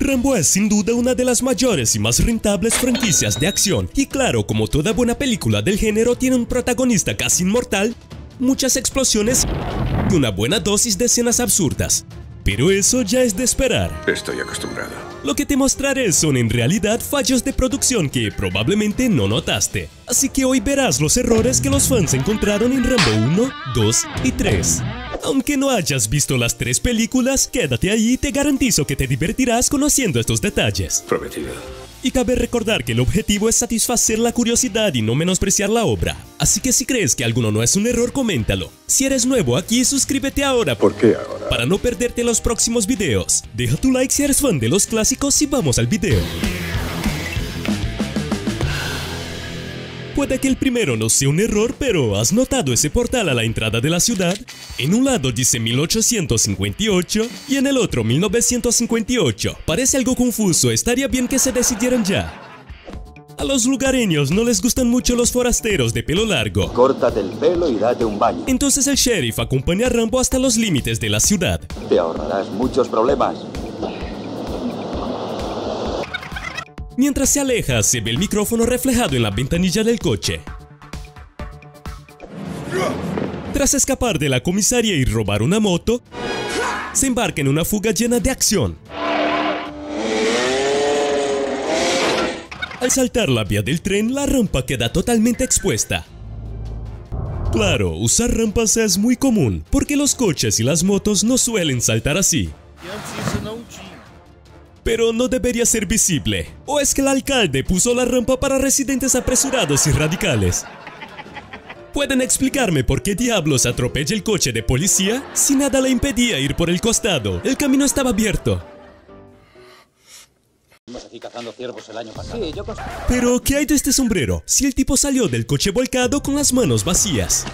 Rambo es sin duda una de las mayores y más rentables franquicias de acción, y claro, como toda buena película del género tiene un protagonista casi inmortal, muchas explosiones y una buena dosis de escenas absurdas. Pero eso ya es de esperar. Estoy acostumbrado. Lo que te mostraré son en realidad fallos de producción que probablemente no notaste. Así que hoy verás los errores que los fans encontraron en Rambo 1, 2 y 3. Aunque no hayas visto las 3 películas, quédate ahí y te garantizo que te divertirás conociendo estos detalles. Prometido. Y cabe recordar que el objetivo es satisfacer la curiosidad y no menospreciar la obra. Así que si crees que alguno no es un error, coméntalo. Si eres nuevo aquí, suscríbete ahora. ¿Por qué ahora? Para no perderte los próximos videos. Deja tu like si eres fan de los clásicos y vamos al video. Puede que el primero no sea un error, pero ¿has notado ese portal a la entrada de la ciudad? En un lado dice 1858 y en el otro 1958. Parece algo confuso, estaría bien que se decidieran ya. A los lugareños no les gustan mucho los forasteros de pelo largo. Córtate el pelo y date un baño. Entonces el sheriff acompaña a Rambo hasta los límites de la ciudad. Te ahorrarás muchos problemas. Mientras se aleja, se ve el micrófono reflejado en la ventanilla del coche. Tras escapar de la comisaría y robar una moto, se embarca en una fuga llena de acción. Al saltar la vía del tren, la rampa queda totalmente expuesta. Claro, usar rampas es muy común, porque los coches y las motos no suelen saltar así. Pero no debería ser visible. ¿O es que el alcalde puso la rampa para residentes apresurados y radicales? ¿Pueden explicarme por qué diablos atropella el coche de policía? Si nada le impedía ir por el costado, el camino estaba abierto. Aquí cazando ciervos el año pasado. Sí, Pero, ¿qué hay de este sombrero? Si el tipo salió del coche volcado con las manos vacías.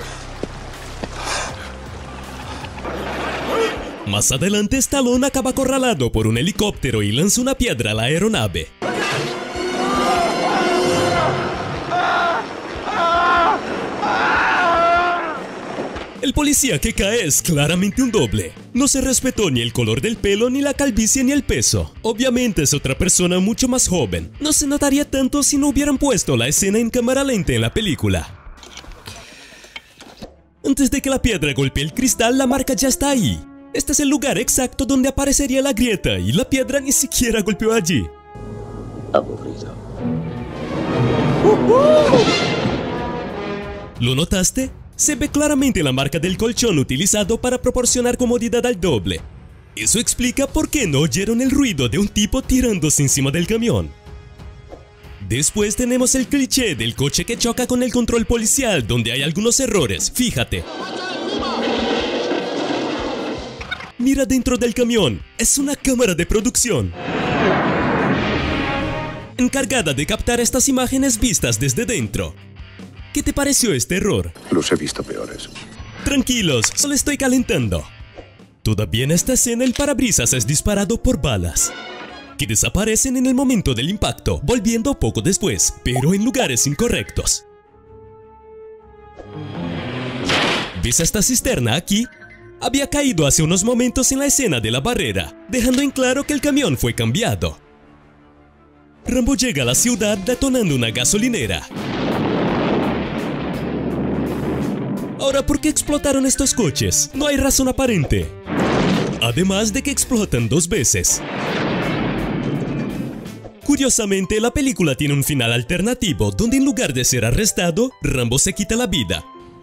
Más adelante, Stallone acaba acorralado por un helicóptero y lanza una piedra a la aeronave. El policía que cae es claramente un doble. No se respetó ni el color del pelo, ni la calvicie, ni el peso. Obviamente es otra persona mucho más joven. No se notaría tanto si no hubieran puesto la escena en cámara lenta en la película. Antes de que la piedra golpee el cristal, la marca ya está ahí. Este es el lugar exacto donde aparecería la grieta y la piedra ni siquiera golpeó allí. Aburrido. ¿Lo notaste? Se ve claramente la marca del colchón utilizado para proporcionar comodidad al doble. Eso explica por qué no oyeron el ruido de un tipo tirándose encima del camión. Después tenemos el cliché del coche que choca con el control policial, donde hay algunos errores, fíjate. Mira dentro del camión, es una cámara de producción. Encargada de captar estas imágenes vistas desde dentro. ¿Qué te pareció este error? Los he visto peores. Tranquilos, solo estoy calentando. Todavía en esta escena el parabrisas es disparado por balas, que desaparecen en el momento del impacto, volviendo poco después, pero en lugares incorrectos. ¿Ves esta cisterna aquí? Había caído hace unos momentos en la escena de la barrera, dejando en claro que el camión fue cambiado. Rambo llega a la ciudad detonando una gasolinera. Ahora, ¿por qué explotaron estos coches? No hay razón aparente. Además de que explotan 2 veces. Curiosamente, la película tiene un final alternativo, donde en lugar de ser arrestado, Rambo se quita la vida.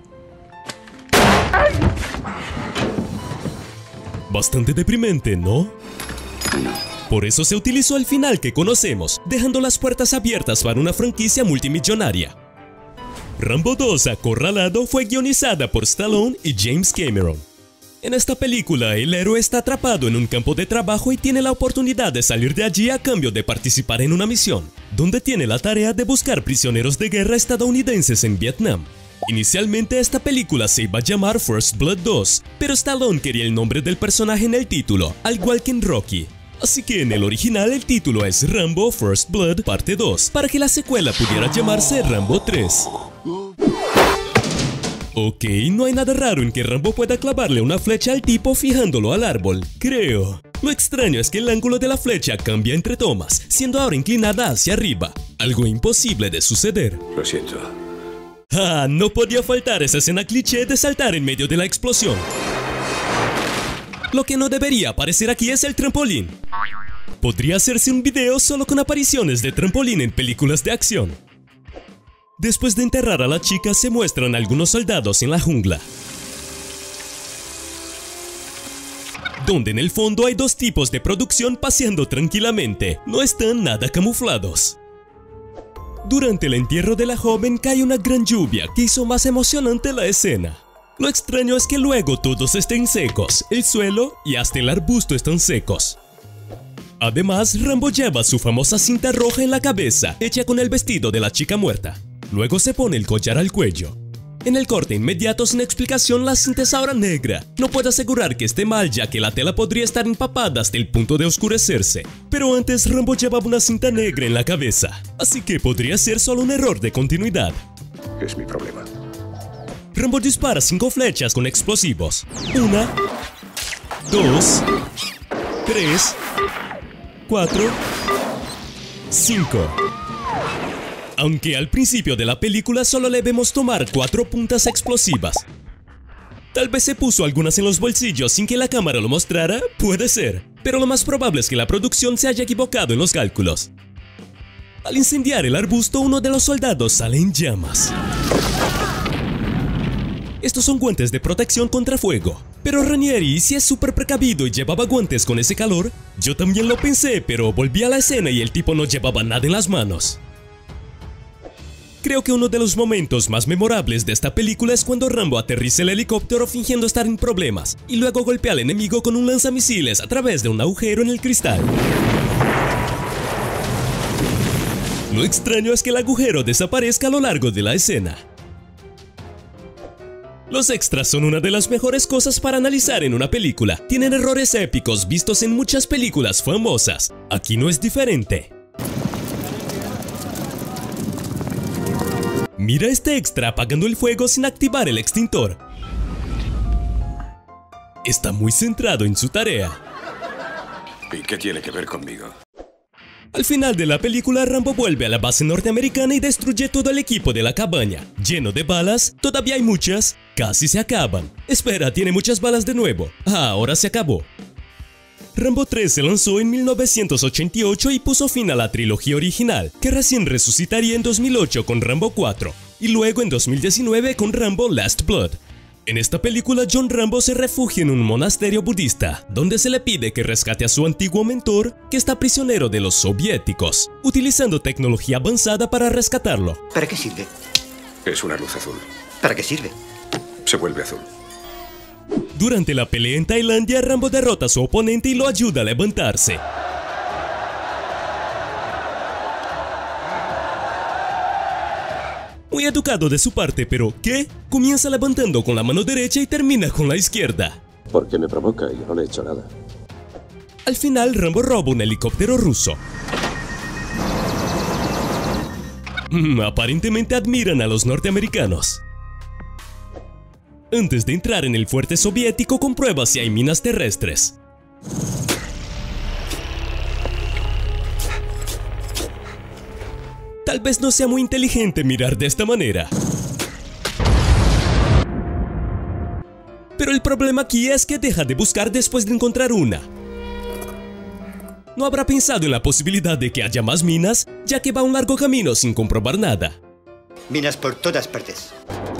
Bastante deprimente, ¿no? Por eso se utilizó el final que conocemos, dejando las puertas abiertas para una franquicia multimillonaria. Rambo 2 Acorralado fue guionizada por Stallone y James Cameron. En esta película, el héroe está atrapado en un campo de trabajo y tiene la oportunidad de salir de allí a cambio de participar en una misión, donde tiene la tarea de buscar prisioneros de guerra estadounidenses en Vietnam. Inicialmente esta película se iba a llamar First Blood 2, pero Stallone quería el nombre del personaje en el título, al igual que en Rocky. Así que en el original el título es Rambo First Blood Parte 2, para que la secuela pudiera llamarse Rambo 3. Ok, no hay nada raro en que Rambo pueda clavarle una flecha al tipo fijándolo al árbol, creo. Lo extraño es que el ángulo de la flecha cambia entre tomas, siendo ahora inclinada hacia arriba, algo imposible de suceder. Lo siento. Ah, no podía faltar esa escena cliché de saltar en medio de la explosión. Lo que no debería aparecer aquí es el trampolín. Podría hacerse un video solo con apariciones de trampolín en películas de acción. Después de enterrar a la chica, se muestran algunos soldados en la jungla, donde en el fondo hay dos tipos de producción paseando tranquilamente, no están nada camuflados. Durante el entierro de la joven cae una gran lluvia que hizo más emocionante la escena. Lo extraño es que luego todos estén secos, el suelo y hasta el arbusto están secos. Además, Rambo lleva su famosa cinta roja en la cabeza, hecha con el vestido de la chica muerta. Luego se pone el collar al cuello. En el corte inmediato sin explicación la cinta es ahora negra. No puedo asegurar que esté mal ya que la tela podría estar empapada hasta el punto de oscurecerse. Pero antes Rambo llevaba una cinta negra en la cabeza, así que podría ser solo un error de continuidad. Es mi problema. Rambo dispara 5 flechas con explosivos. 1, 2, 3, 4, 5. Aunque al principio de la película solo le vemos tomar 4 puntas explosivas. Tal vez se puso algunas en los bolsillos sin que la cámara lo mostrara, puede ser. Pero lo más probable es que la producción se haya equivocado en los cálculos. Al incendiar el arbusto, uno de los soldados sale en llamas. Estos son guantes de protección contra fuego. Pero Ranieri, si es súper precavido y llevaba guantes con ese calor, yo también lo pensé, pero volví a la escena y el tipo no llevaba nada en las manos. Creo que uno de los momentos más memorables de esta película es cuando Rambo aterriza el helicóptero fingiendo estar en problemas y luego golpea al enemigo con un lanzamisiles a través de un agujero en el cristal. Lo extraño es que el agujero desaparezca a lo largo de la escena. Los extras son una de las mejores cosas para analizar en una película. Tienen errores épicos vistos en muchas películas famosas. Aquí no es diferente. Mira este extra apagando el fuego sin activar el extintor. Está muy centrado en su tarea. ¿Y qué tiene que ver conmigo? Al final de la película, Rambo vuelve a la base norteamericana y destruye todo el equipo de la cabaña. Lleno de balas, todavía hay muchas, casi se acaban. Espera, tiene muchas balas de nuevo. Ah, ahora se acabó. Rambo 3 se lanzó en 1988 y puso fin a la trilogía original, que recién resucitaría en 2008 con Rambo 4, y luego en 2019 con Rambo Last Blood. En esta película, John Rambo se refugia en un monasterio budista, donde se le pide que rescate a su antiguo mentor, que está prisionero de los soviéticos, utilizando tecnología avanzada para rescatarlo. ¿Para qué sirve? Es una luz azul. ¿Para qué sirve? Se vuelve azul. Durante la pelea en Tailandia, Rambo derrota a su oponente y lo ayuda a levantarse. Muy educado de su parte, pero ¿qué? Comienza levantando con la mano derecha y termina con la izquierda. Porque me provoca y yo no le he hecho nada. Al final, Rambo roba un helicóptero ruso. Aparentemente admiran a los norteamericanos. Antes de entrar en el fuerte soviético, comprueba si hay minas terrestres. Tal vez no sea muy inteligente mirar de esta manera. Pero el problema aquí es que deja de buscar después de encontrar una. No habrá pensado en la posibilidad de que haya más minas, ya que va un largo camino sin comprobar nada. Minas por todas partes.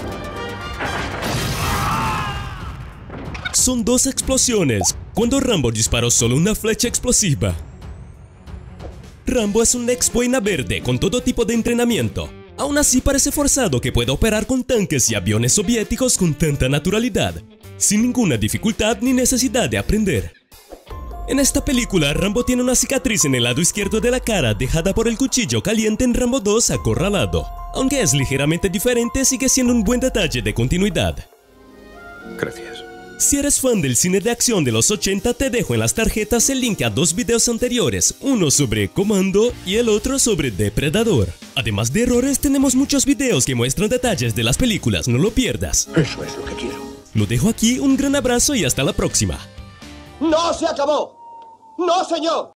Son 2 explosiones, cuando Rambo disparó solo una flecha explosiva. Rambo es un ex boina verde con todo tipo de entrenamiento. Aún así parece forzado que pueda operar con tanques y aviones soviéticos con tanta naturalidad, sin ninguna dificultad ni necesidad de aprender. En esta película, Rambo tiene una cicatriz en el lado izquierdo de la cara dejada por el cuchillo caliente en Rambo 2 Acorralado. Aunque es ligeramente diferente, sigue siendo un buen detalle de continuidad. Gracias. Si eres fan del cine de acción de los 80, te dejo en las tarjetas el link a 2 videos anteriores, uno sobre Comando y el otro sobre Depredador. Además de errores, tenemos muchos videos que muestran detalles de las películas, no lo pierdas. Eso es lo que quiero. Lo dejo aquí, un gran abrazo y hasta la próxima. ¡No se acabó! ¡No, señor!